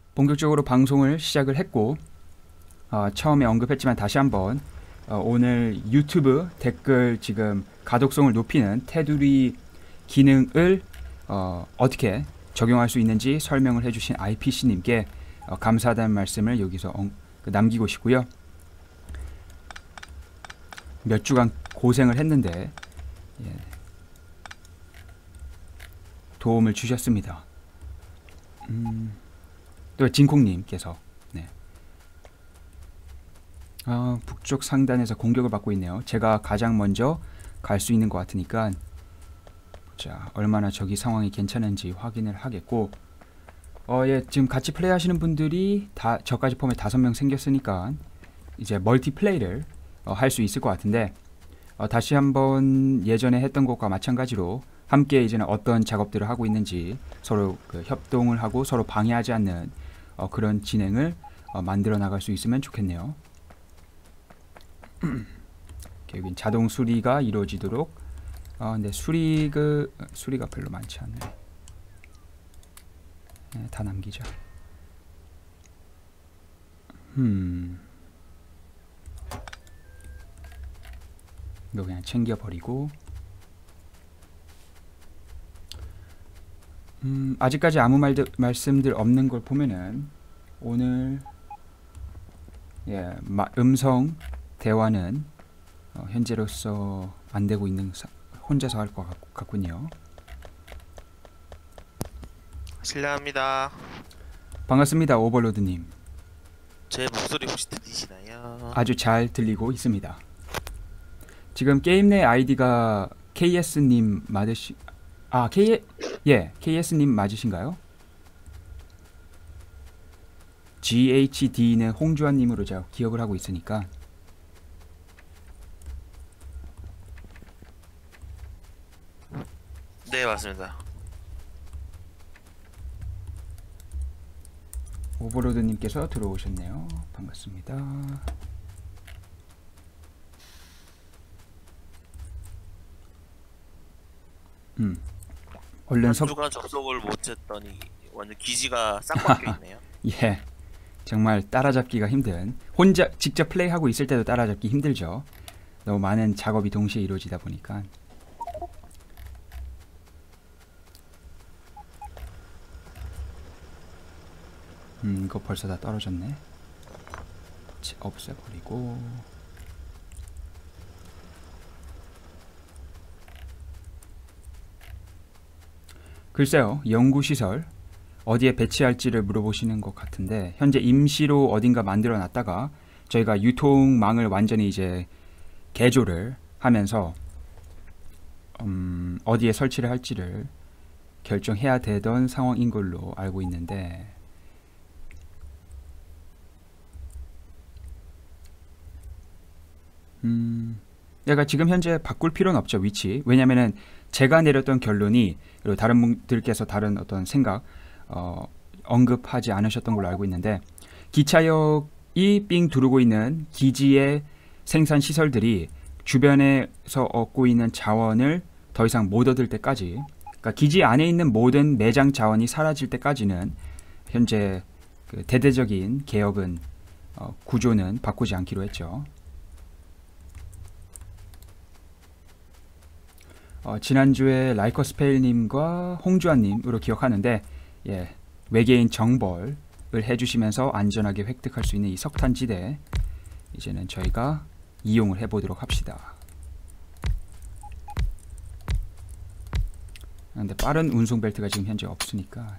본격적으로 방송을 시작을 했고 처음에 언급했지만 다시 한번 오늘 유튜브 댓글 지금 가독성을 높이는 테두리 기능을 어떻게 적용할 수 있는지 설명을 해주신 IPC님께 감사하다는 말씀을 여기서 남기고 싶고요. 몇 주간 고생을 했는데 도움을 주셨습니다. 또 진콩님께서 북쪽 상단에서 공격을 받고 있네요. 제가 가장 먼저 갈 수 있는 것 같으니까 자, 얼마나 저기 상황이 괜찮은지 확인을 하겠고 지금 같이 플레이하시는 분들이 다 저까지 포함해 5명 생겼으니까 이제 멀티플레이를 할 수 있을 것 같은데 다시 한번 예전에 했던 것과 마찬가지로 함께 이제는 어떤 작업들을 하고 있는지 서로 협동을 하고 서로 방해하지 않는 그런 진행을 만들어 나갈 수 있으면 좋겠네요. 여긴 자동 수리가 이루어지도록 근데 수리가 별로 많지 않네. 다 남기자. 이거 그냥 챙겨버리고 아직까지 아무 말씀들 없는 걸 보면은 오늘 음성 대화는 현재로서 안 되고 있는 혼자서 할 것 같군요. 실례합니다. 반갑습니다, 오버로드님. 제 목소리 혹시 들리시나요? 아주 잘 들리고 있습니다. 지금 게임 내 아이디가 KS님 KS님 맞으신가요? GHD는 홍주환님으로 제가 기억을 하고 있으니까 네, 맞습니다. 오버로드님께서 들어오셨네요. 반갑습니다. 얼른 한 주간 접속을 못했더니 완전 기지가 싹 바뀌어 있네요. 예, 정말 따라잡기가 힘든 혼자 직접 플레이하고 있을 때도 따라잡기 힘들죠. 너무 많은 작업이 동시에 이루어지다 보니까 이거 벌써 다 떨어졌네. 없애버리고 글쎄요, 연구시설 어디에 배치할지를 물어보시는 것 같은데 현재 임시로 어딘가 만들어 놨다가 저희가 유통망을 완전히 이제 개조를 하면서 어디에 설치를 할지를 결정해야 되던 상황인 걸로 알고 있는데 내가 지금 현재 바꿀 필요는 없죠, 위치. 왜냐면은 제가 내렸던 결론이 그리고 다른 분들께서 다른 어떤 생각 언급하지 않으셨던 걸로 알고 있는데 기차역이 삥 두르고 있는 기지의 생산 시설들이 주변에서 얻고 있는 자원을 더 이상 못 얻을 때까지, 그러니까 기지 안에 있는 모든 매장 자원이 사라질 때까지는 현재 그 대대적인 개혁은 구조는 바꾸지 않기로 했죠. 지난주에 라이커스페일님과 홍주환님으로 기억하는데 외계인 정벌을 해주시면서 안전하게 획득할 수 있는 이 석탄지대 이제는 저희가 이용을 해보도록 합시다. 근데 빠른 운송 벨트가 지금 현재 없으니까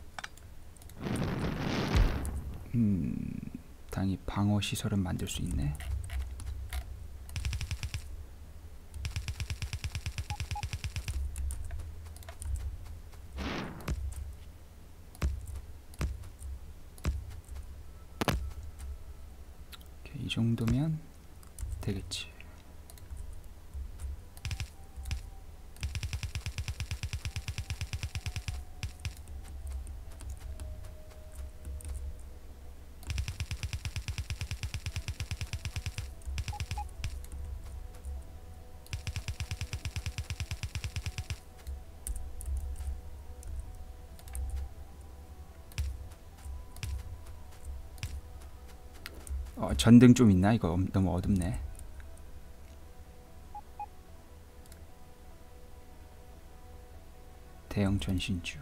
당연히 방어 시설은 만들 수 있네. 이 정도면 되겠지. 전등 좀 있나? 이거 너무 어둡네. 대형 전신주.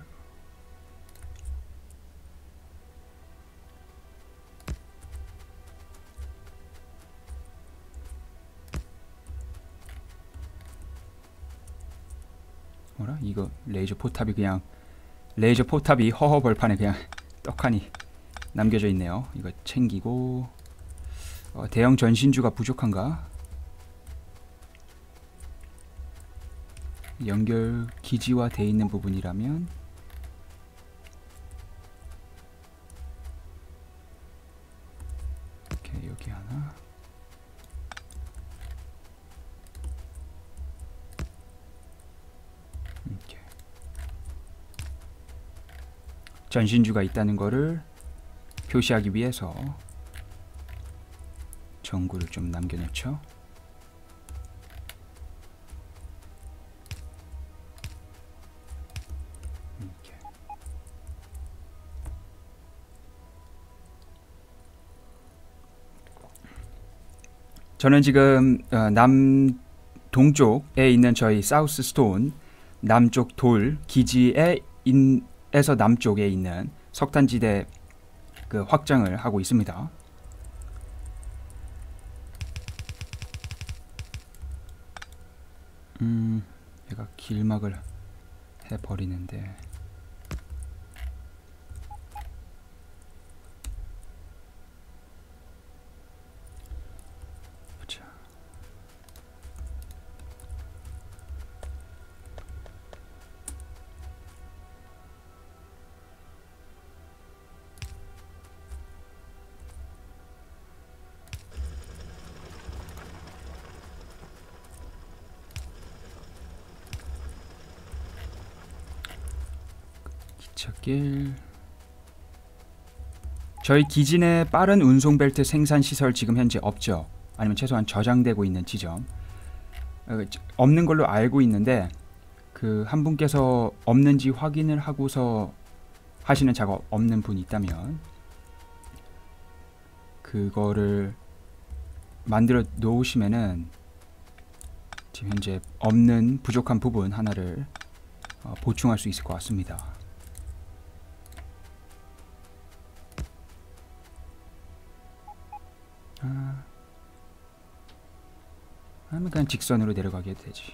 뭐라? 이거 레이저 포탑이 그냥 레이저 포탑이 허허벌판에 그냥 떡하니 남겨져 있네요. 이거 챙기고 대형 전신주가 부족한가? 연결 기지화 돼 있는 부분이라면 오케이, 여기 하나. 이렇게 전신주가 있다는 거를 표시하기 위해서 전구를 좀 남겨놓죠. 이렇게. 저는 지금 동쪽에 있는 저희 사우스 스톤 남쪽 돌 기지에 에서 남쪽에 있는 석탄지대 그 확장을 하고 있습니다. 얘가 길막을 해버리는데 보자. 기찻길. 저희 기지 내 빠른 운송벨트 생산 시설 지금 현재 없죠. 아니면 최소한 저장되고 있는 지점 없는 걸로 알고 있는데 그 한 분께서 없는지 확인을 하고서 하시는 작업 없는 분이 있다면 그거를 만들어 놓으시면은 지금 현재 없는 부족한 부분 하나를 보충할 수 있을 것 같습니다. 하면 그냥 직선으로 내려가게 되지.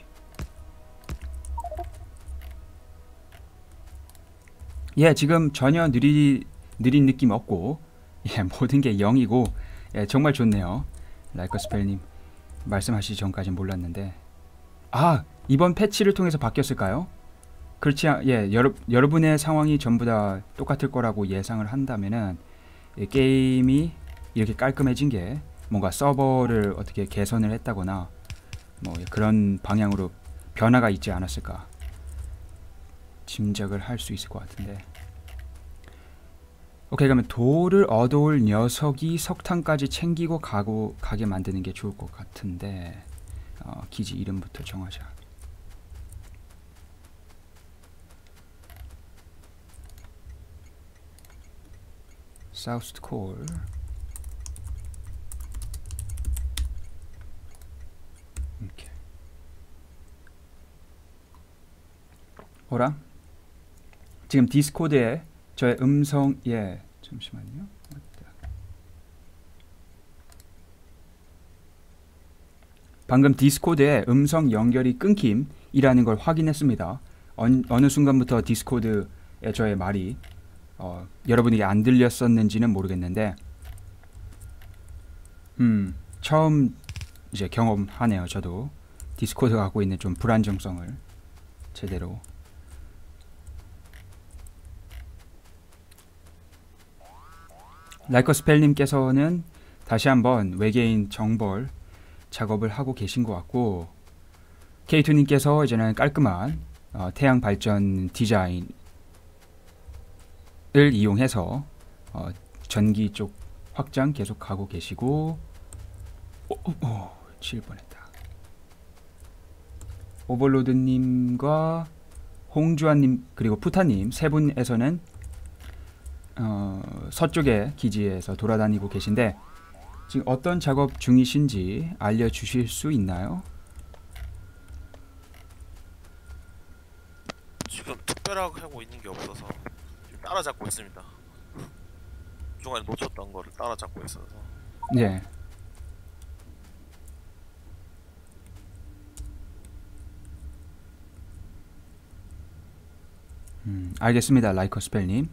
예, 지금 전혀 느린 느낌 없고 예, 모든 게 0이고 예, 정말 좋네요. 라이커스펠님 말씀하시기 전까진 몰랐는데 이번 패치를 통해서 바뀌었을까요? 그렇지 예, 여러분의 상황이 전부 다 똑같을 거라고 예상을 한다면은 예, 게임이 이렇게 깔끔해진 게 뭔가 서버를 어떻게 개선을 했다거나 뭐 그런 방향으로 변화가 있지 않았을까 짐작을 할 수 있을 것 같은데. 오케이, 그러면 돌을 얻어올 녀석이 석탄까지 챙기고 가게 만드는 게 좋을 것 같은데 기지 이름부터 정하자. 사우스 콜. 이렇게. 뭐라? 지금 디스코드에 저의 음성 잠시만요. 방금 디스코드에 음성 연결이 끊김이라는 걸 확인했습니다. 어느 순간부터 디스코드에 저의 말이 여러분에게 안 들렸었는지는 모르겠는데 처음 이제 경험하네요. 저도 디스코드가 갖고 있는 좀 불안정성을 제대로. 라이커스펠님께서는 다시 한번 외계인 정벌 작업을 하고 계신 것 같고 K2님께서 이제는 깔끔한 태양 발전 디자인을 이용해서 전기 쪽 확장 계속 가고 계시고 7번했다. 오버로드님과 홍주환님 그리고 푸타님 세 분에서는 서쪽의 기지에서 돌아다니고 계신데 지금 어떤 작업 중이신지 알려주실 수 있나요? 지금 특별하게 하고 있는 게 없어서 지금 따라잡고 있습니다. 중간에 놓쳤던 거를 따라잡고 있어서. 네. 알겠습니다. 라이커스펠님.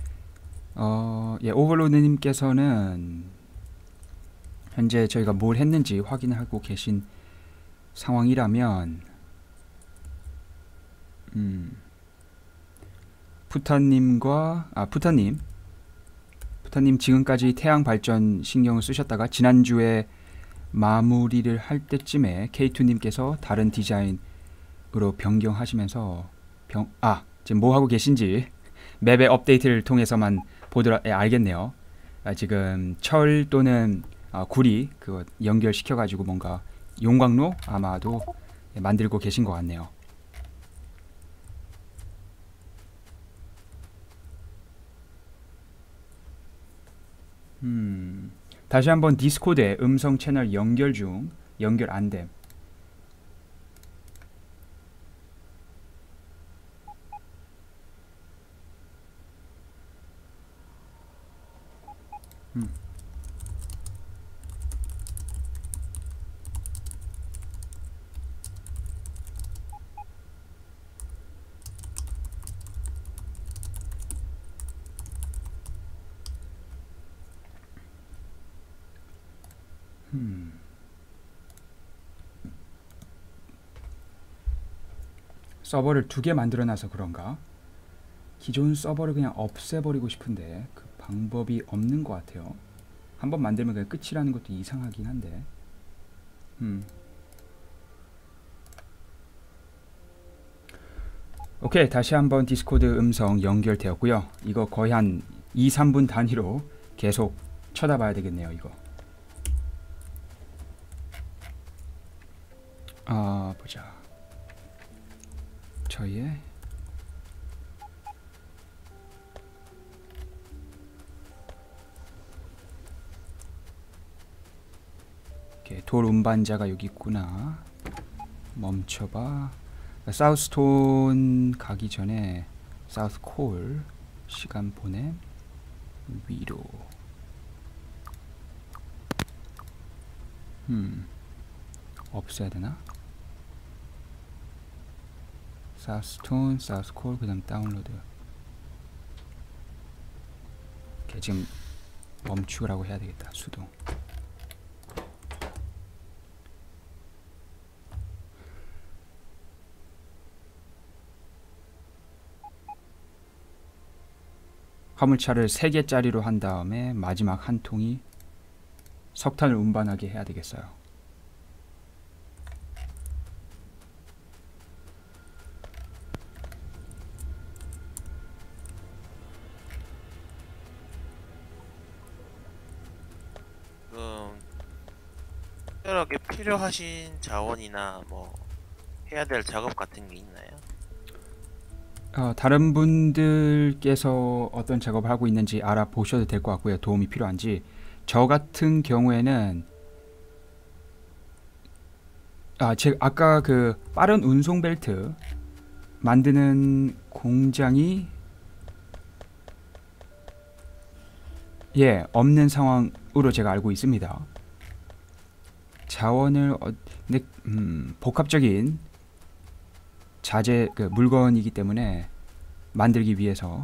예, 오버로드님께서는 현재 저희가 뭘 했는지 확인하고 계신 상황이라면 푸타님 지금까지 태양 발전 신경을 쓰셨다가 지난주에 마무리를 할 때쯤에 K2님께서 다른 디자인으로 변경하시면서 지금 뭐 하고 계신지 맵의 업데이트를 통해서만 알겠네요. 지금 철 또는 구리 그거 연결시켜 가지고 뭔가 용광로 아마도 만들고 계신 것 같네요. 다시 한번 디스코드에 음성 채널 연결 안 됨. 서버를 2개 만들어놔서 그런가? 기존 서버를 그냥 없애버리고 싶은데 그 방법이 없는 것 같아요. 한번 만들면 그냥 끝이라는 것도 이상하긴 한데. 오케이, 다시 한번 디스코드 음성 연결되었고요. 이거 거의 한 2-3분 단위로 계속 쳐다봐야 되겠네요. 이거. 보자. 저희의 돌 운반자가 여기 있구나. 멈춰봐. 사우스톤 가기 전에 사우스콜 시간 보내 위로. 없애야 되나? 사우스톤, 사우스콜, 그 다음 다운로드. 오케이, 지금 멈추라고 해야 되겠다. 수동. 화물차를 3개짜리로 한 다음에 마지막 한 통이 석탄을 운반하게 해야 되겠어요. 특별하게 필요하신 자원이나 뭐 해야 될 작업 같은 게 있나요? 다른 분들께서 어떤 작업을 하고 있는지 알아보셔도 될 것 같고요. 도움이 필요한지. 저 같은 경우에는 아까 그 빠른 운송 벨트 만드는 공장이 없는 상황으로 제가 알고 있습니다. 자원을 근데 복합적인 자재 물건이기 때문에 만들기 위해서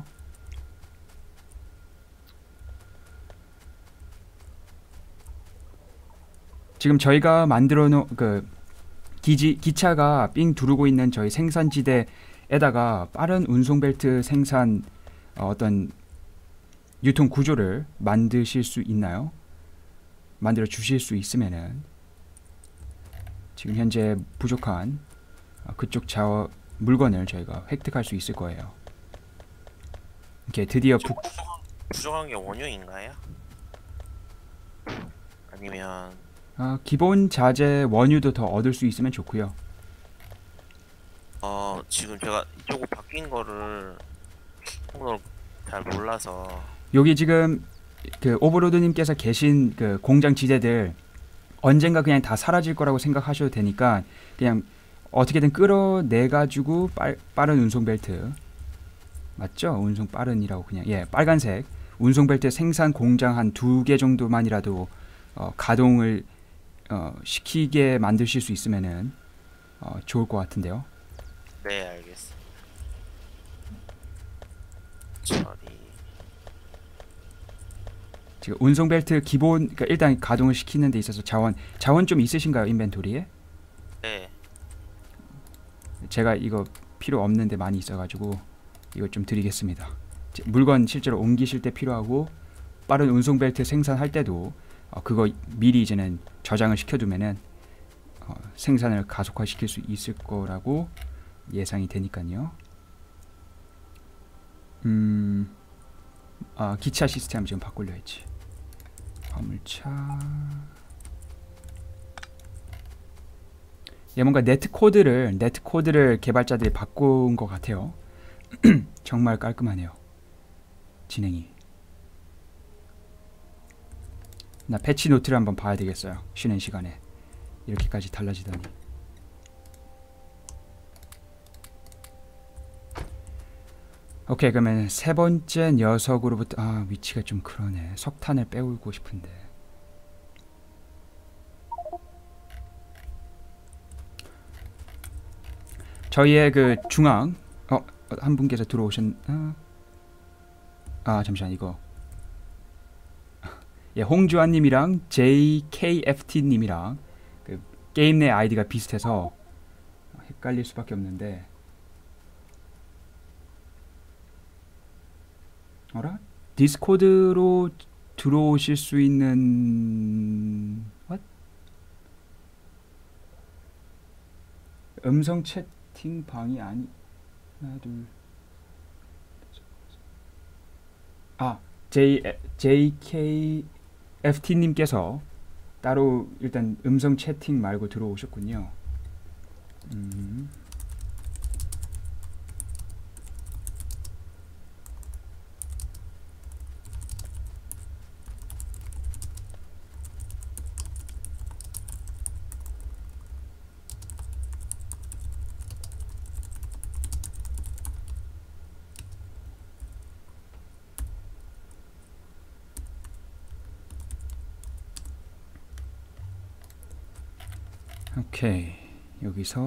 지금 저희가 만들어 놓은 기차가 삥 두르고 있는 저희 생산지대에다가 빠른 운송 벨트 생산 어떤 유통 구조를 만드실 수 있나요? 만들어 주실 수 있으면은 지금 현재 부족한 그쪽 물건을 저희가 획득할 수 있을 거예요. 이렇게 드디어 부족한 게 원유인가요? 아니면 기본 자재 원유도 더 얻을 수 있으면 좋고요. 지금 제가 이쪽으로 바뀐 거를 통로를 잘 몰라서 여기 지금 그 오버로드님께서 계신 그 공장 지대들 언젠가 그냥 다 사라질 거라고 생각하셔도 되니까 그냥 어떻게든 끌어내 가지고 빠른 운송 벨트 맞죠? 운송 빠른이라고 그냥 예 빨간색 운송 벨트 생산 공장 한 2개 정도만이라도 가동을 시키게 만드실 수 있으면은 좋을 것 같은데요. 네, 알겠습니다. 처리. 지금 운송 벨트 기본 그러니까 일단 가동을 시키는 데 있어서 자원 좀 있으신가요? 인벤토리에? 네. 제가 이거 필요 없는데 많이 있어가지고 이거 좀 드리겠습니다. 물건 실제로 옮기실 때 필요하고 빠른 운송 벨트 생산할 때도 그거 미리 이제는 저장을 시켜두면은 생산을 가속화시킬 수 있을 거라고 예상이 되니까요. 기차 시스템 지금 바꾸려 했지. 화물차. 뭔가 네트 코드를 개발자들이 바꾼 것 같아요. 정말 깔끔하네요. 진행이. 나 패치 노트를 한번 봐야 되겠어요. 쉬는 시간에. 이렇게까지 달라지다니. 오케이, 그러면 세 번째 녀석으로부터 위치가 좀 그러네. 석탄을 빼오고 싶은데. 저희의 그 중앙 한 분께서 잠시만 이거 예, 홍주환님이랑 JKFT님이랑 그 게임 내 아이디가 비슷해서 헷갈릴 수밖에 없는데 어라? 디스코드로 들어오실 수 있는 what? 음성 채팅 방이 아니 하나 둘 JKFT님께서 따로 일단 음성 채팅 말고 들어오셨군요. 오케이, 여기서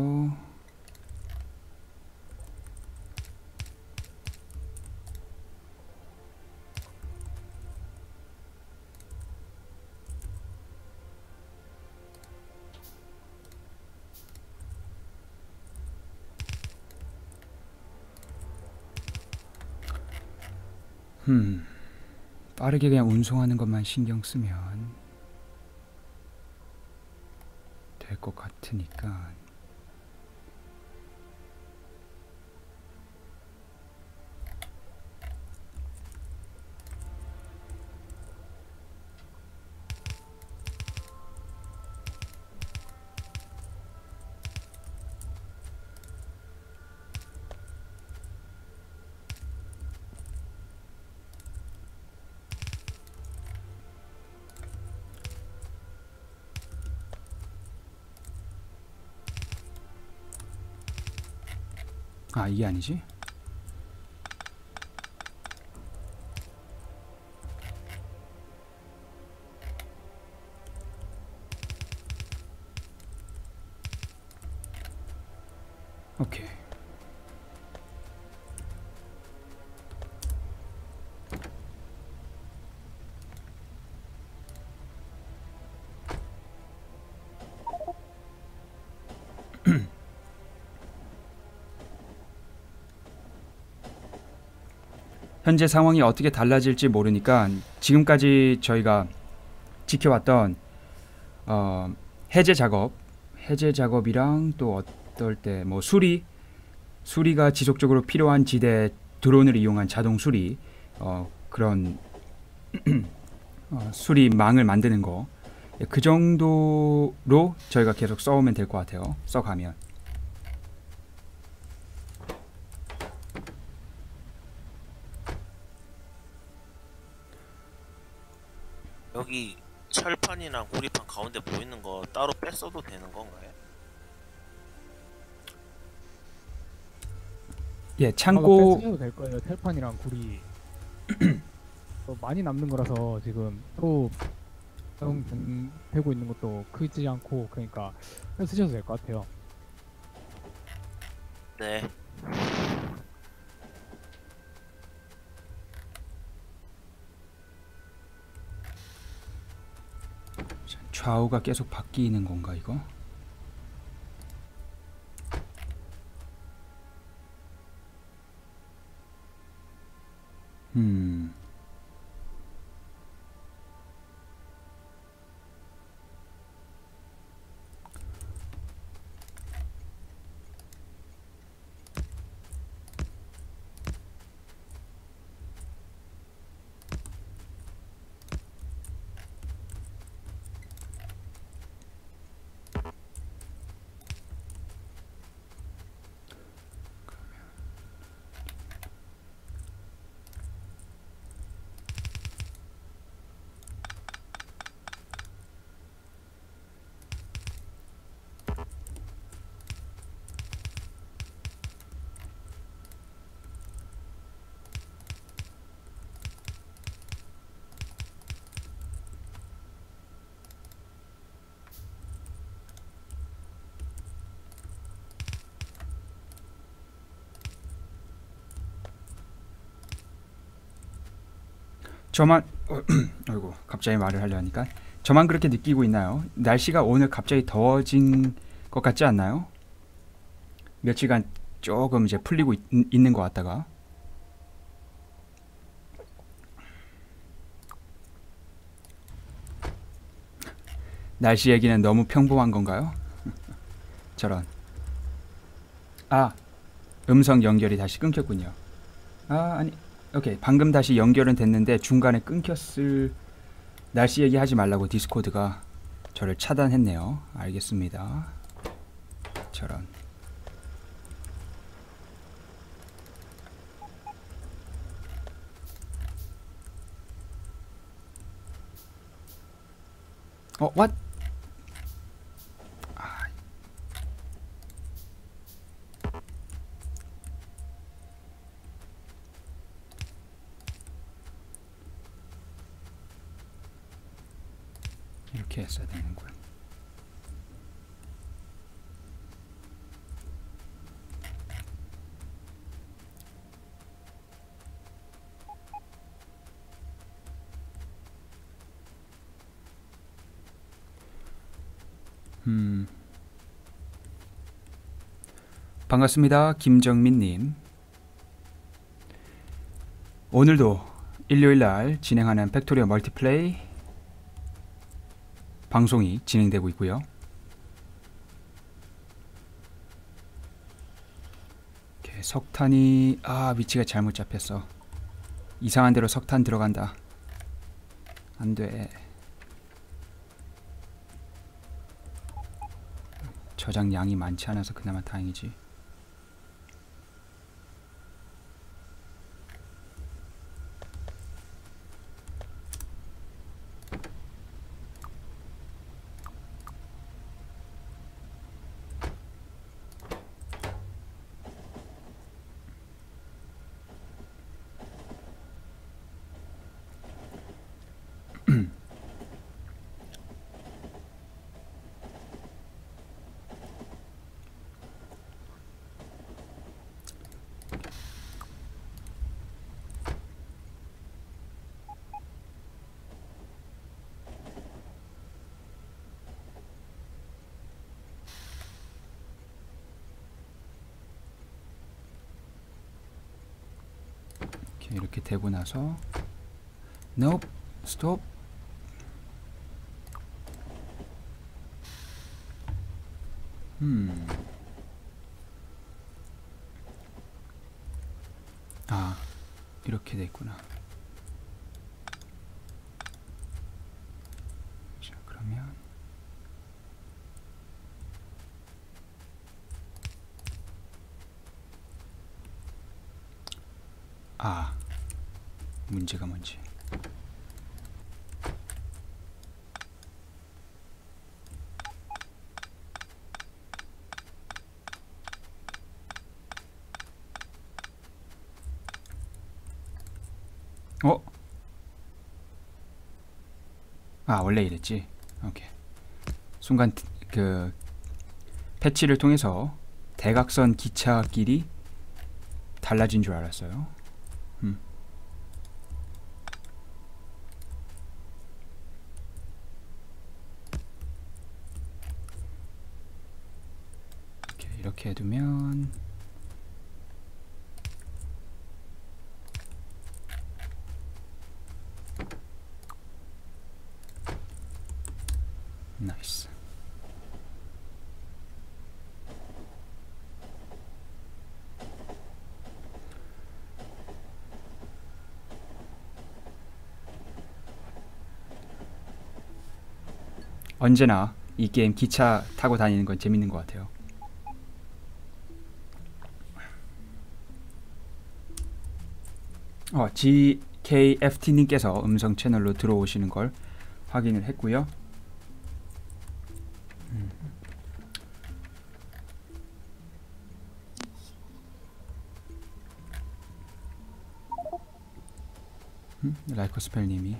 빠르게 그냥 운송하는 것만 신경 쓰면 될 것 같으니까. 이게 아니지? 오케이. 현재 상황이 어떻게 달라질지 모르니까 지금까지 저희가 지켜왔던 해제 작업이랑 또 어떨 때 뭐 수리가 지속적으로 필요한 지대 드론을 이용한 자동 수리 그런 수리망을 만드는 거 그 정도로 저희가 계속 써오면 될 것 같아요. 써가면. 여기 철판이랑 고리판 가운데 보이는 거 따로 뺐어도 되는 건가요? 예, 아마 창고. 뺐으셔도 될 거예요. 텔판이랑 구리 많이 남는 거라서 지금 또 사용되고 있는 것도 크지 않고 그러니까 쓰셔도 될 것 같아요. 네. 좌우가 계속 바뀌는 건가 이거? 음. 저만 아이고 갑자기 말을 하려니까 저만 그렇게 느끼고 있나요? 날씨가 오늘 갑자기 더워진 것 같지 않나요? 며칠간 조금 이제 풀리고 있는 것 같다가 날씨 얘기는 너무 평범한 건가요? 저런. 아, 음성 연결이 다시 끊겼군요. 아, 아니, 오케이. 방금 다시 연결은 됐는데 중간에 끊겼을. 날씨 얘기하지 말라고 디스코드가 저를 차단했네요. 알겠습니다. 저런. what? 아, 이렇게 했어야 되는군. 반갑습니다. 김정민님. 오늘도 일요일날 진행하는 팩토리어 멀티플레이 방송이 진행되고 있고요. 이렇게 석탄이 위치가 잘못 잡혔어. 이상한 데로 석탄 들어간다. 안돼. 저장량이 많지 않아서 그나마 다행이지. 이렇게 되고 나서 Nope, stop. 이렇게 됐구나. 자, 그러면 문제가 뭔지. 아, 원래 이랬지. 오케이. 순간 그 패치를 통해서 대각선 기차길이 달라진 줄 알았어요. 이렇게 해두면 나이스. 언제나 이 게임 기차 타고 다니는 건 재밌는 것 같아요. GKFT님께서 음성 채널로 들어오시는 걸 확인을 했고요. 라이코스펠님이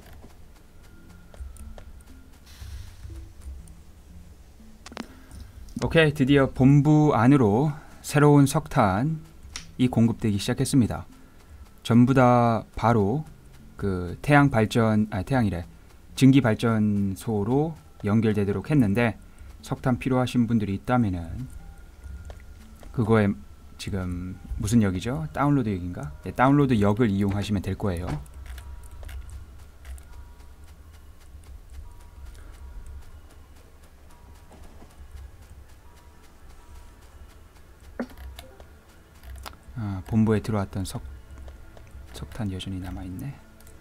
오케이, 드디어 본부 안으로 새로운 석탄이 공급되기 시작했습니다. 전부 다 바로 그 태양이래 증기 발전소로 연결되도록 했는데, 석탄 필요하신 분들이 있다면은 그거에 지금 무슨 역이죠? 다운로드 역인가? 네, 다운로드 역을 이용하시면 될 거예요. 본부에 들어왔던 석탄 여전히 남아있네.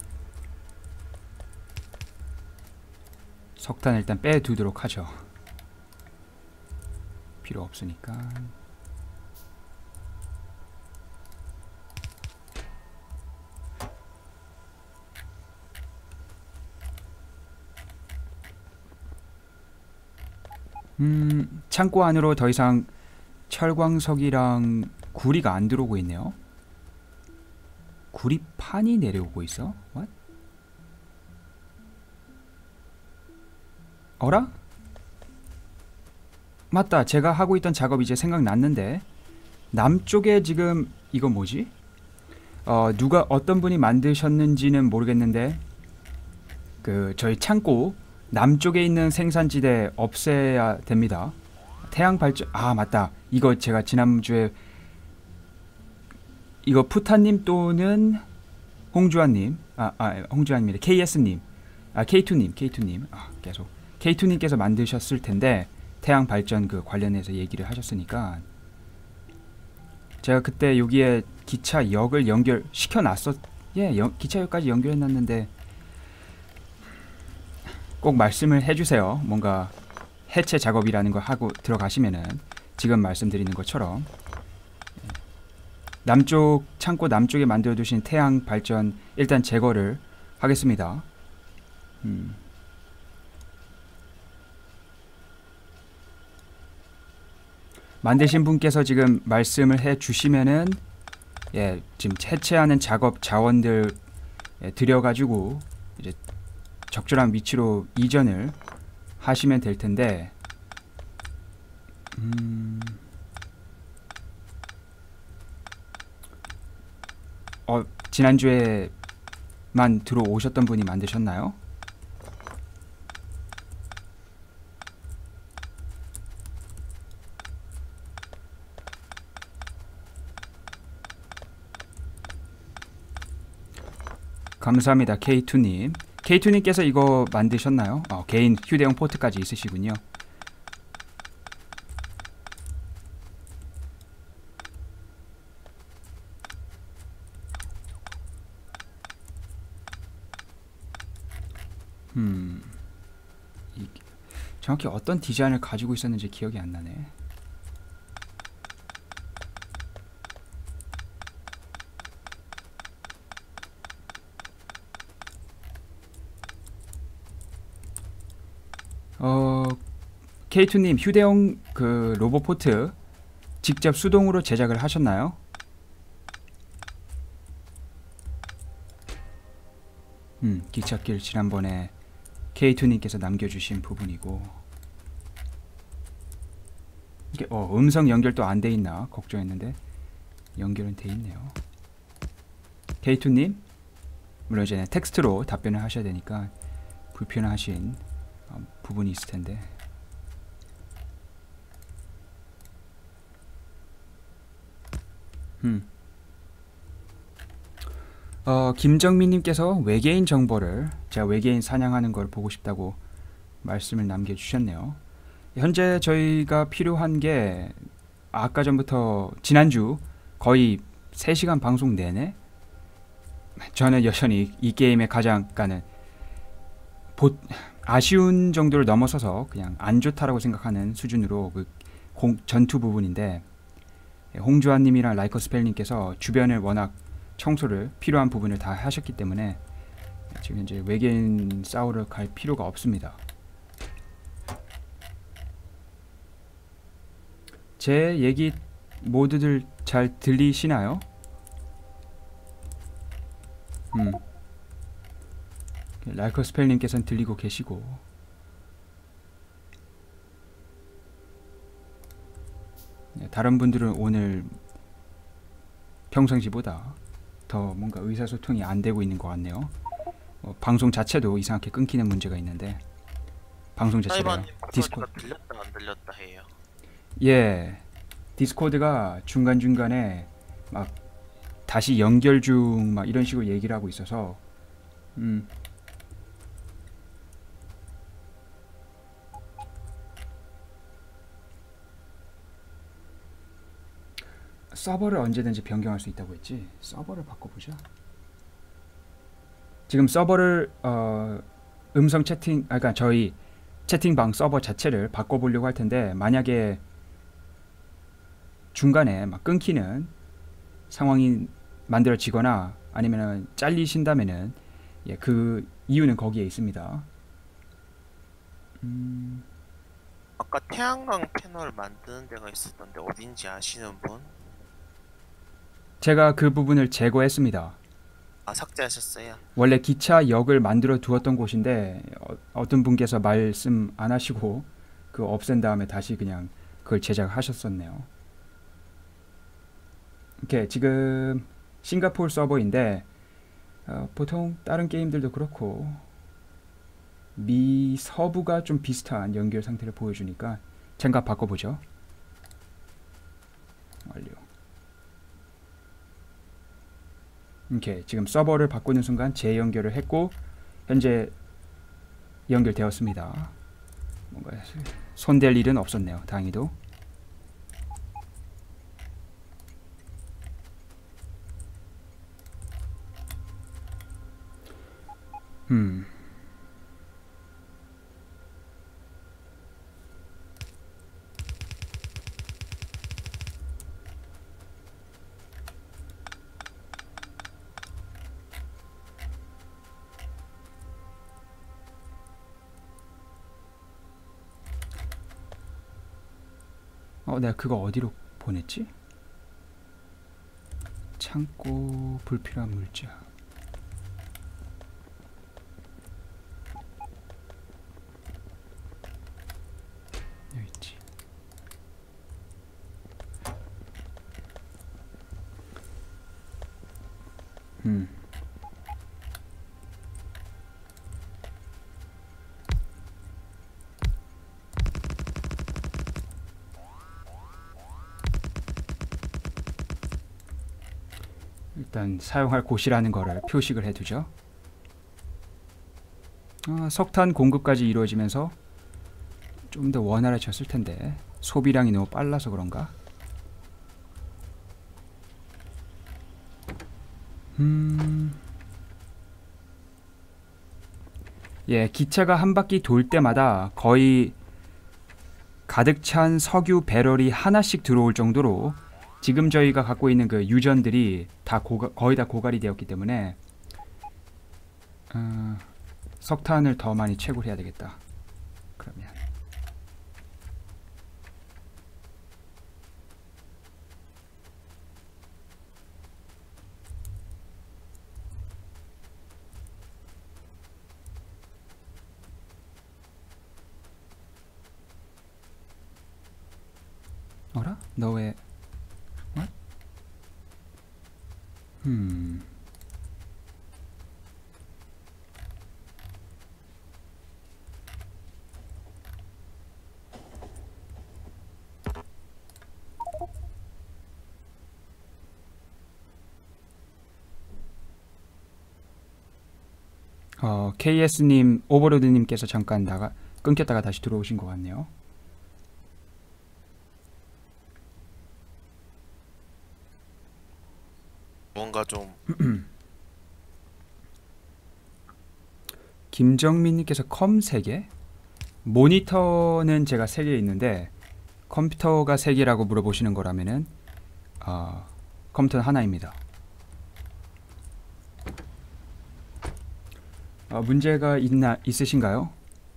석탄 일단 빼두도록 하죠. 필요 없으니까. 창고 안으로 더 이상 철광석이랑 구리가 안 들어오고 있네요. 구리판이 내려오고 있어? What? 어라? 맞다, 제가 하고 있던 작업 이제 생각났는데, 남쪽에 지금 이거 뭐지? 누가 어떤 분이 만드셨는지는 모르겠는데 그 저희 창고 남쪽에 있는 생산지대 없애야 됩니다. 태양발전, 아 맞다, 이거 제가 지난주에 이거 푸타님 또는 홍주환님, 홍주환님이 KS님, K2님 계속 K2님께서 만드셨을 텐데, 태양 발전 그 관련해서 얘기를 하셨으니까 제가 그때 여기에 기차역을 연결시켜 놨었, 기차역까지 연결해 놨는데 꼭 말씀을 해주세요. 뭔가 해체 작업이라는 거 하고 들어가시면은 지금 말씀드리는 것처럼 남쪽 창고 남쪽에 만들어 두신 태양 발전 일단 제거를 하겠습니다. 만드신 분께서 지금 말씀을 해 주시면은 지금 해체하는 작업 자원들 들여가지고 이제 적절한 위치로 이전을 하시면 될 텐데, 지난주에만 들어오셨던 분이 만드셨나요? 감사합니다. K2님. K2님께서 이거 만드셨나요? 개인 휴대용 포트까지 있으시군요. 정확히 어떤 디자인을 가지고 있었는지 기억이 안 나네. K2님, 휴대용 그 로봇 포트 직접 수동으로 제작을 하셨나요? 기찻길 지난번에 K2님께서 남겨주신 부분이고, 이게 음성 연결도 안 돼 있나 걱정했는데 연결은 돼 있네요. K2님, 물론 이제 텍스트로 답변을 하셔야 되니까 불편하신 부분이 있을 텐데. 김정민님께서 외계인 정보를, 제가 외계인 사냥하는 걸 보고 싶다고 말씀을 남겨주셨네요. 현재 저희가 필요한 게, 아까 전부터 지난주 거의 3시간 방송 내내 저는 여전히 이 게임의 가장 아쉬운 정도를 넘어서서 그냥 안 좋다라고 생각하는 수준으로 그 전투 부분인데, 홍주환님이랑 라이커스펠님께서 주변을 워낙 청소를 필요한 부분을 다 하셨기 때문에 지금 이제 외계인 싸우러 갈 필요가 없습니다. 제 얘기 모두들 잘 들리시나요? 라이커스펠님께서는 들리고 계시고, 다른 분들은 오늘 평상시보다 더 뭔가 의사소통이 안 되고 있는 것 같네요. 방송 자체도 이상하게 끊기는 문제가 있는데, 방송 자체가 사이버님 목소리가 들렸다 안 들렸다 해요. 예, 디스코드가 중간중간에 막 다시 연결 중 막 이런 식으로 얘기를 하고 있어서 서버를 언제든지 변경할 수 있다고 했지. 서버를 바꿔보자. 지금 서버를 음성 채팅, 그러니까 저희 채팅방 서버 자체를 바꿔보려고 할 텐데, 만약에 중간에 막 끊기는 상황이 만들어지거나 아니면은 잘리신다면은, 예, 그 이유는 거기에 있습니다. 아까 태양광 패널 만드는 데가 있었던데 어딘지 아시는 분? 제가 그 부분을 제거했습니다. 아, 삭제하셨어요? 원래 기차역을 만들어 두었던 곳인데 어떤 분께서 말씀 안 하시고 그거 없앤 다음에 다시 그냥 그걸 제작하셨었네요. 이렇게 지금 싱가포르 서버인데, 보통 다른 게임들도 그렇고 미 서부가 좀 비슷한 연결 상태를 보여주니까 잠깐 바꿔보죠. 완료. 이렇게 지금 서버를 바꾸는 순간 재연결을 했고 현재 연결되었습니다. 뭔가 손댈 일은 없었네요. 다행히도. 내가 그거 어디로 보냈지? 창고 불필요한 물자. 여기 있지. 일단 사용할 곳이라는 거를 표식을 해두죠. 석탄 공급까지 이루어지면서 좀 더 원활해졌을 텐데 소비량이 너무 빨라서 그런가? 예, 기차가 한 바퀴 돌 때마다 거의 가득 찬 석유 배럴이 하나씩 들어올 정도로 지금 저희가 갖고 있는 그 유전들이 다 거의 다 고갈이 되었기 때문에 석탄을 더 많이 채굴해야 되겠다. 그러면 어라? 너 왜? What? KS님, 오버로드님께서 잠깐 끊겼다가 다시 들어오신 것 같네요. 뭔가 좀 김정민님께서 컴 3개? 모니터는 제가 3개 있는데 컴퓨터가 3개라고 물어보시는 거라면은 컴퓨터는 하나입니다. 문제가 있으신가요?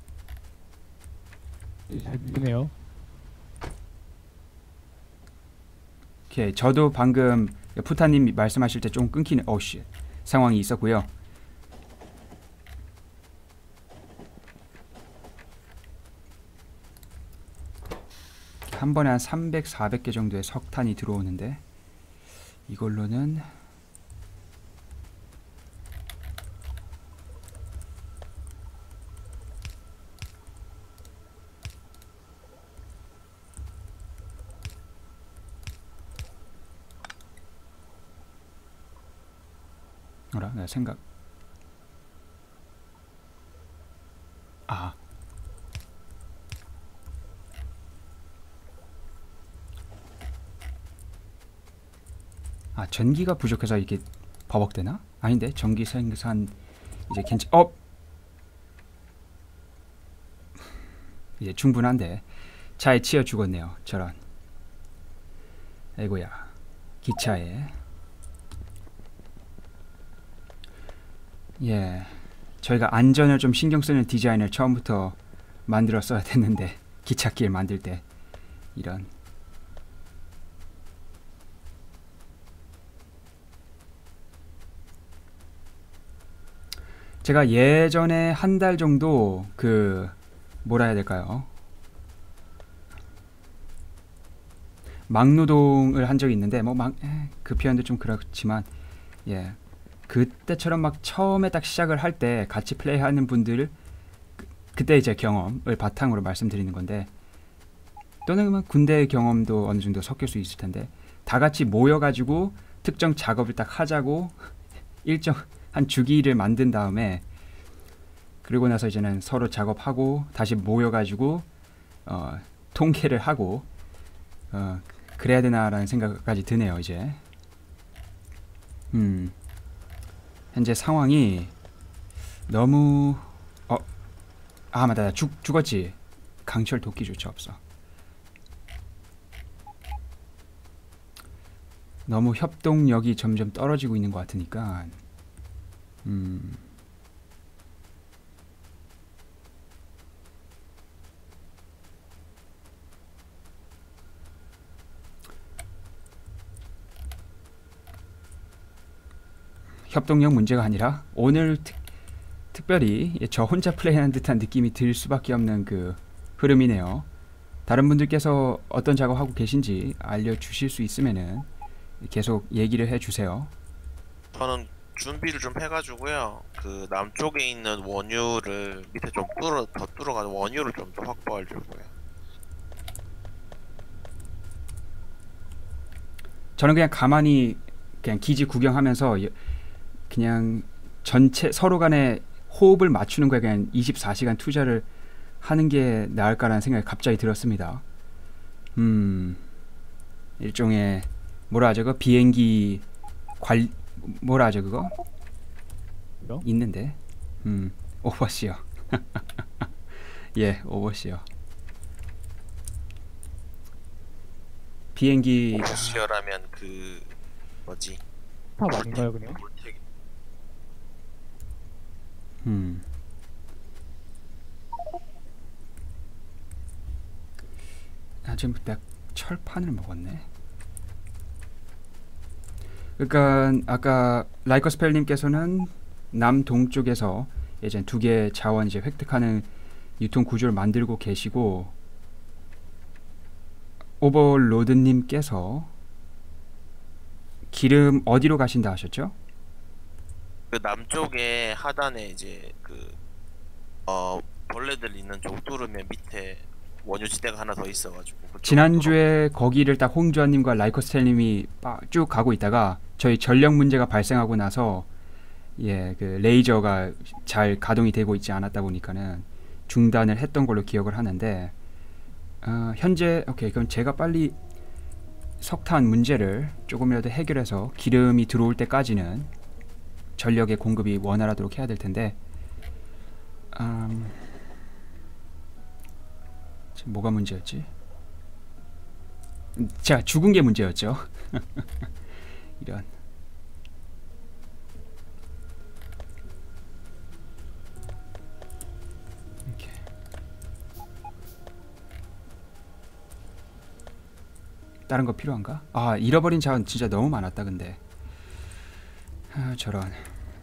잘 들리네요. 오케이, 저도 방금 푸타님 말씀하실 때 좀 끊기는 상황이 있었고요. 한 번에 한 300, 400개 정도의 석탄이 들어오는데 이걸로는 내가 생각 전기가 부족해서 이게 버벅대나? 아닌데 전기 생산 이제 이제 충분한데 차에 치여 죽었네요. 저런. 아이고야. 기차에. 예. 저희가 안전을 좀 신경 쓰는 디자인을 처음부터 만들었어야 됐는데 기찻길 만들 때 이런. 제가 예전에 한 달 정도 뭐라 해야 될까요? 막노동을 한 적이 있는데 그 표현도 좀 그렇지만 예. 그때처럼 막 처음에 딱 시작을 할 때 같이 플레이하는 분들 그때 이제 경험을 바탕으로 말씀드리는 건데 또는 군대 경험도 어느 정도 섞일 수 있을 텐데 다 같이 모여가지고 특정 작업을 딱 하자고 일정 한 주기를 만든 다음에 그리고 나서 이제는 서로 작업하고 다시 모여가지고 통계를 하고 그래야 되나라는 생각까지 드네요. 이제 현재 상황이 너무 맞다. 죽었지. 강철 도끼조차 없어. 너무 협동력이 점점 떨어지고 있는 것 같으니까 협동력 문제가 아니라 오늘 특별히 저 혼자 플레이하는 듯한 느낌이 들 수밖에 없는 그 흐름이네요. 다른 분들께서 어떤 작업하고 계신지 알려주실 수 있으면은 계속 얘기를 해주세요. 저는 준비를 좀 해가지고요. 그 남쪽에 있는 원유를 밑에 좀 더 뚫어가지고 원유를 좀 더 확보하려고요. 저는 그냥 가만히 그냥 기지 구경하면서 그냥 전체 서로 간에 호흡을 맞추는 거에 그냥 24시간 투자를 하는 게 나을까라는 생각이 갑자기 들었습니다. 일종의 뭐라 하죠? 그 비행기 뭐라 하죠 그거? 그죠? 있는데 오버시어. 예, 오버시어. 비행기 오버시어라면 그 뭐지? 탑 아닌가요 그냥? 지금 딱 철판을 먹었네. 그러니까 아까 라이커스펠님께서는 남동쪽에서 예전 2개 자원 이제 획득하는 유통 구조를 만들고 계시고 오버로드님께서 기름 어디로 가신다 하셨죠? 그 남쪽에 하단에 이제 그 벌레들 있는 쪽 뚫으면 밑에 원유지대가 하나 더 있어가지고 그쪽으로 지난주에 거기를 딱 홍주환님과 라이커스텔님이 쭉 가고 있다가 저희 전력 문제가 발생하고 나서 그 레이저가 잘 가동이 되고 있지 않았다 보니까는 중단을 했던 걸로 기억을 하는데 현재 오케이 그럼 제가 빨리 석탄 문제를 조금이라도 해결해서 기름이 들어올 때까지는 전력의 공급이 원활하도록 해야 될 텐데 지금 뭐가 문제였지? 자, 죽은 게 문제였죠. 이런. 이렇게. 다른 거 필요한가? 아, 잃어버린 자원 진짜 너무 많았다 근데. 저런.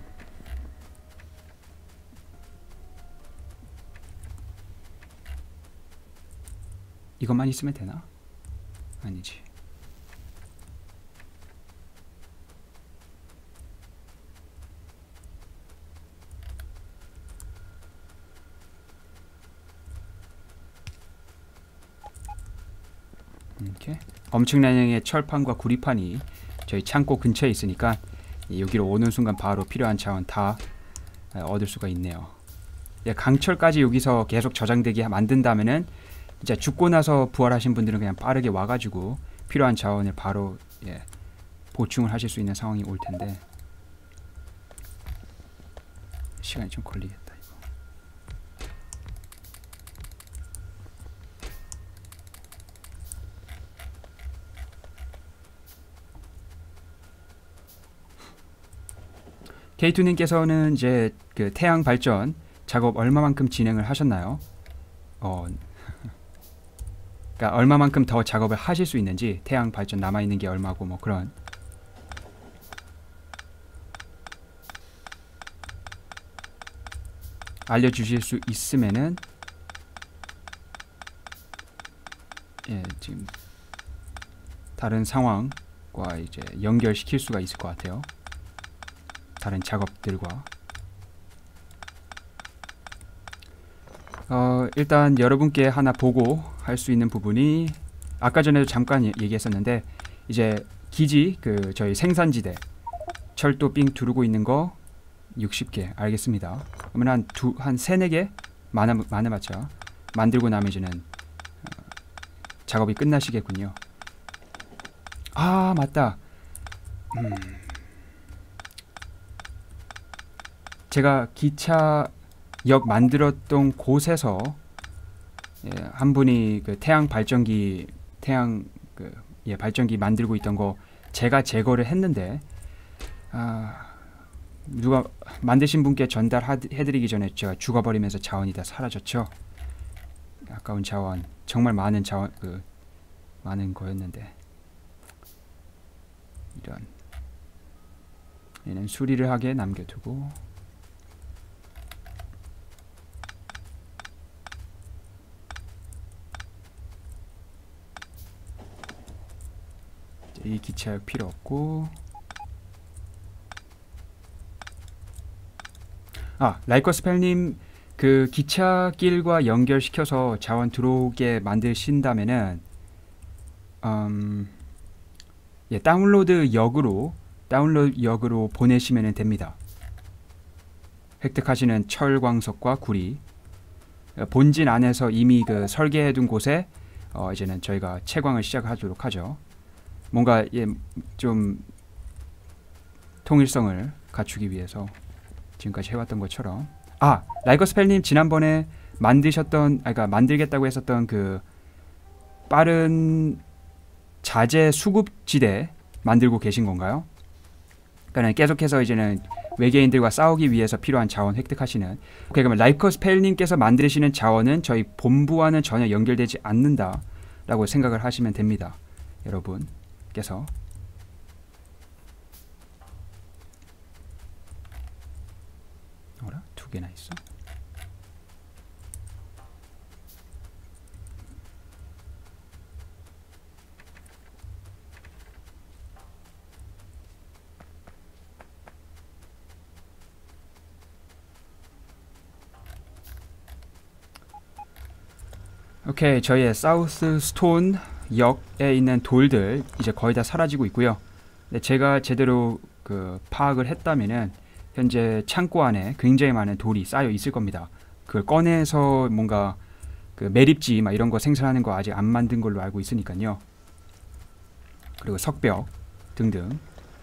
이것만 있으면 되나? 아니지. 이렇게 엄청난 양의 철판과 구리판이 저희 창고 근처에 있으니까 여기로 오는 순간 바로 필요한 자원 다 얻을 수가 있네요. 강철까지 여기서 계속 저장되게 만든다면은 이제 죽고 나서 부활하신 분들은 그냥 빠르게 와가지고 필요한 자원을 바로 보충을 하실 수 있는 상황이 올 텐데 시간이 좀 걸리겠다 이거. K2님께서는 이제 그 태양 발전 작업 얼마만큼 진행을 하셨나요? 그러니까 얼마만큼 더 작업을 하실 수 있는지 태양 발전 남아 있는 게 얼마고 뭐 그런 알려주실 수 있으면은 지금 다른 상황과 이제 연결시킬 수가 있을 것 같아요. 다른 작업들과 일단 여러분께 하나 보고 할 수 있는 부분이 아까 전에도 잠깐 얘기했었는데 이제 기지 그 저희 생산지대 철도 삥 두르고 있는 거 60개 알겠습니다. 그러면 한 3, 4개 많아봤자 만들고 나면 이제는 작업이 끝나시겠군요. 아 맞다. 제가 기차역 만들었던 곳에서 한 분이 그 태양 발전기 발전기 만들고 있던 거 제가 제거를 했는데 누가 만드신 분께 전달해드리기 전에 제가 죽어버리면서 자원이 다 사라졌죠. 아까운 자원 정말 많은 자원 많은 거였는데 이런 얘는 수리를 하게 남겨두고 이 기차역 필요 없고 라이커스펠님 그 기차길과 연결시켜서 자원 들어오게 만드신다면은 다운로드 역으로 보내시면 됩니다. 획득하시는 철광석과 구리 본진 안에서 이미 그 설계해둔 곳에 이제는 저희가 채광을 시작하도록 하죠. 뭔가 좀 통일성을 갖추기 위해서 지금까지 해왔던 것처럼 라이커스펠님 지난번에 만들겠다고 했었던 그 빠른 자재 수급지대 만들고 계신 건가요? 그러니까 계속해서 이제는 외계인들과 싸우기 위해서 필요한 자원 획득하시는 오케이 그러면 라이커스펠님께서 만드시는 자원은 저희 본부와는 전혀 연결되지 않는다 라고 생각을 하시면 됩니다. 여러분께서 어라? 2개나 있어? 오케이, 저희의 사우스 스톤 역에 있는 돌들 이제 거의 다 사라지고 있고요. 근데 제가 제대로 그 파악을 했다면은 현재 창고 안에 굉장히 많은 돌이 쌓여 있을 겁니다. 그걸 꺼내서 뭔가 그 매립지 막 이런 거 생산하는 거 아직 안 만든 걸로 알고 있으니까요. 그리고 석벽 등등.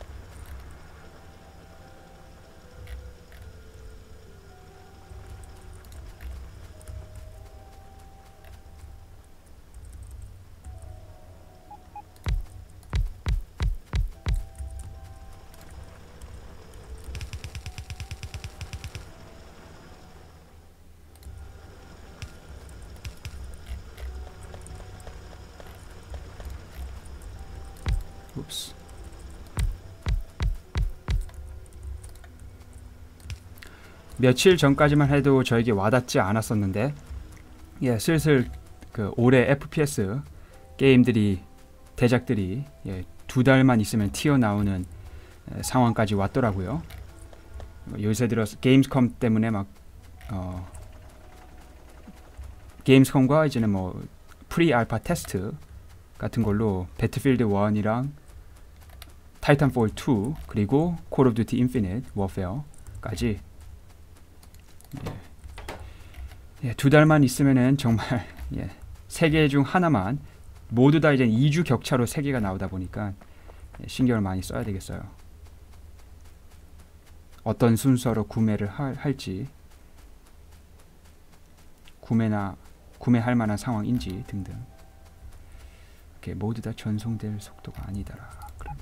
옵스. 며칠 전까지만 해도 저에게 와닿지 않았었는데, 예, 슬슬 그 올해 FPS 게임들이 대작들이 예, 2달만 있으면 튀어나오는 상황까지 왔더라고요. 요새 들어서 게임스컴 때문에 막 게임스컴과 이제는 뭐 프리 알파 테스트 같은 걸로 배틀필드 1이랑 타이탄폴 2 그리고 콜 오브 듀티 인피니트 워페어까지 예, 2달만 있으면은 정말 예, 3개 중 하나만 모두 다 이제 2주 격차로 3개가 나오다 보니까 예, 신경을 많이 써야 되겠어요. 어떤 순서로 구매를 할지, 구매할 만한 상황인지 등등. 이렇게 모두 다 전송될 속도가 아니더라. 그러면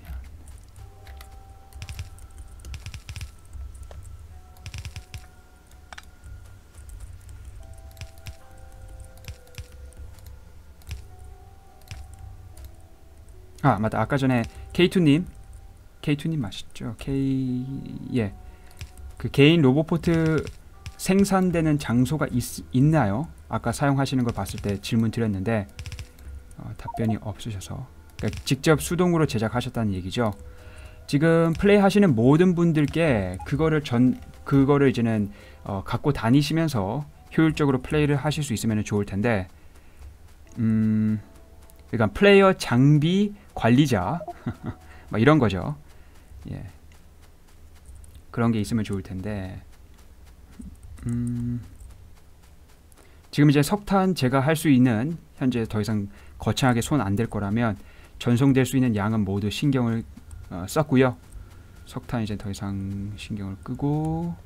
아 맞다, 아까 전에 K2님 맞죠? 예, 그 개인 로봇포트 생산되는 장소가 있나요? 아까 사용하시는 걸 봤을 때 질문 드렸는데 답변이 없으셔서, 그러니까 직접 수동으로 제작하셨다는 얘기죠. 지금 플레이 하시는 모든 분들께 그거를 이제는 갖고 다니시면서 효율적으로 플레이를 하실 수 있으면 좋을 텐데, 그러니까 플레이어 장비 관리자 막 이런 거죠. 예, 그런 게 있으면 좋을 텐데, 지금 이제 석탄 제가 할 수 있는, 현재 더 이상 거창하게 손 안 댈 거라면 전송될 수 있는 양은 모두 신경을 썼고요. 석탄 이제 더 이상 신경을 끄고,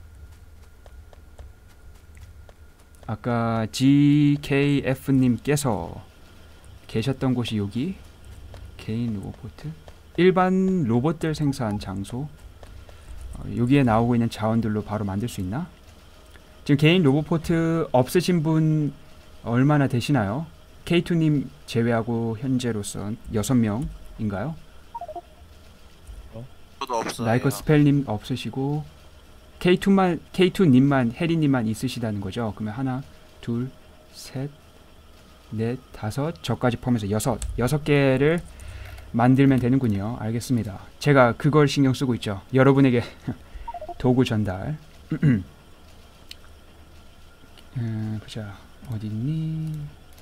아까 GKF님께서 계셨던 곳이 여기 개인 로봇포트 일반 로봇들 생산 장소, 여기에 나오고 있는 자원들로 바로 만들 수 있나? 지금 개인 로봇포트 없으신 분 얼마나 되시나요? K2님 제외하고 현재로서 6명인가요? 저도 없어요. 라이커 스펠님 없으시고 K2님만 해리님만 있으시다는 거죠. 그러면 하나, 둘, 셋, 넷, 다섯, 저까지 포함해서 6개를 만들면 되는군요. 알겠습니다. 제가 그걸 신경 쓰고 있죠. 여러분에게 도구 전달. 보자, 어딨니?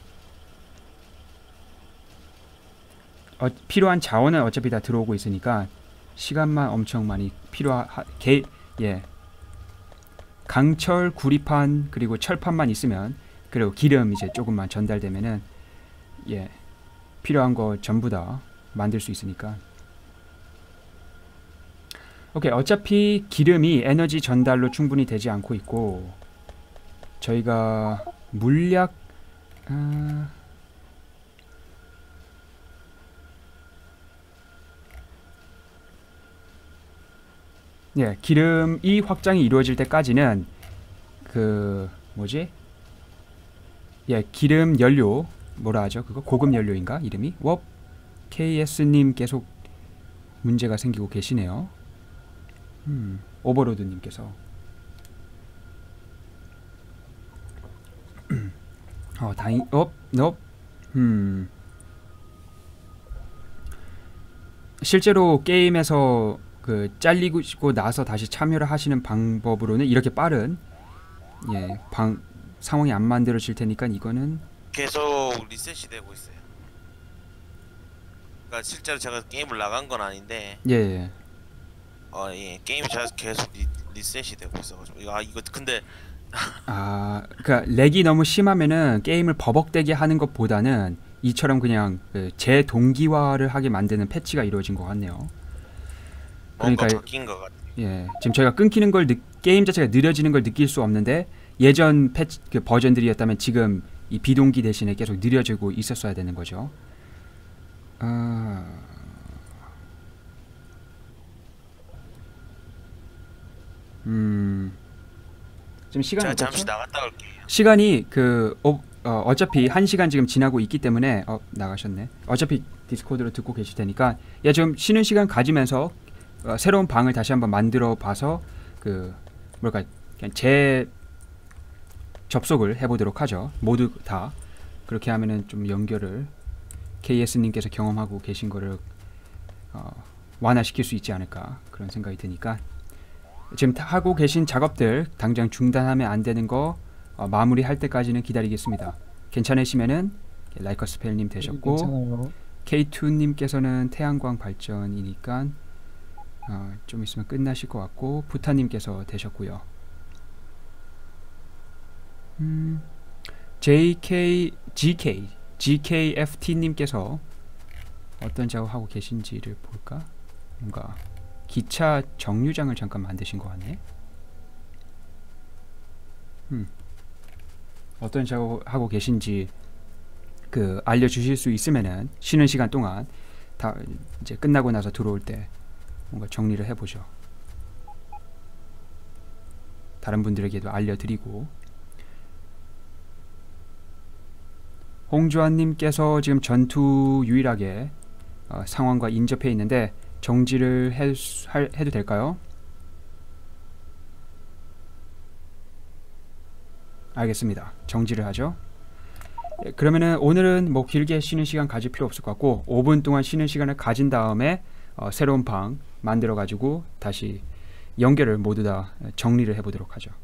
필요한 자원은 어차피 다 들어오고 있으니까 시간만 엄청 많이 예, 강철, 구리판 그리고 철판만 있으면, 그리고 기름 이제 조금만 전달되면은 예, 필요한 거 전부 다 만들 수 있으니까. 오케이, 어차피 기름이 에너지 전달로 충분히 되지 않고 있고, 저희가 물약 예, 기름이 확장이 이루어질 때까지는 그 뭐지? 예, 기름 연료 뭐라 하죠? 그거 고급 연료인가? 이름이? KS님 계속 문제가 생기고 계시네요. 오버로드님께서 실제로 게임에서 그 잘리고 나서 다시 참여를 하시는 방법으로는 이렇게 빠른 예, 상황이 안 만들어질 테니까 이거는 계속 리셋이 되고 있어요. 그러니까 실제로 제가 게임을 나간 건 아닌데 예, 예. 예, 게임이 계속 리셋이 되고 있어가지고 이거 근데 그러니까 렉이 너무 심하면은 게임을 버벅대게 하는 것보다는 이처럼 그냥 그 재동기화를 하게 만드는 패치가 이루어진 것 같네요. 뭔가 그러니까 바뀐 것 같아요. 예, 지금 저희가 끊기는 걸 게임 자체가 느려지는 걸 느낄 수 없는데 예전 패치 그 버전들이었다면 지금 이 비동기 대신에 계속 느려지고 있었어야 되는 거죠. 지금 시간이 제가 잠시 어떻죠? 나갔다 올게요. 시간이 어차피 1시간 지금 지나고 있기 때문에 나가셨네. 어차피 디스코드로 듣고 계실 테니까 좀 쉬는 시간 가지면서 새로운 방을 다시 한번 만들어 봐서 그냥 접속을 해보도록 하죠. 모두 다 그렇게 하면은 좀 연결을 KS님께서 경험하고 계신 거를 완화시킬 수 있지 않을까 그런 생각이 드니까 지금 하고 계신 작업들 당장 중단하면 안 되는 거 마무리할 때까지는 기다리겠습니다. 괜찮으시면은 라이커스펠님 되셨고 괜찮아요. K2님께서는 태양광 발전이니까 좀 있으면 끝나실 것 같고 부타님께서 되셨고요. GKFT님께서 어떤 작업하고 계신지를 볼까? 뭔가 기차 정류장을 잠깐 만드신 것 같네. 어떤 작업하고 계신지 알려주실 수 있으면은 쉬는 시간 동안 다 이제 끝나고 나서 들어올 때 뭔가 정리를 해보죠. 다른 분들에게도 알려드리고. 홍주환님께서 지금 전투 유일하게 상황과 인접해 있는데 정지를 해도 될까요? 알겠습니다. 정지를 하죠. 그러면은 오늘은 뭐 길게 쉬는 시간 가질 필요 없을 것 같고 5분 동안 쉬는 시간을 가진 다음에 새로운 방 만들어 가지고 다시 연결을 모두 다 정리를 해보도록 하죠.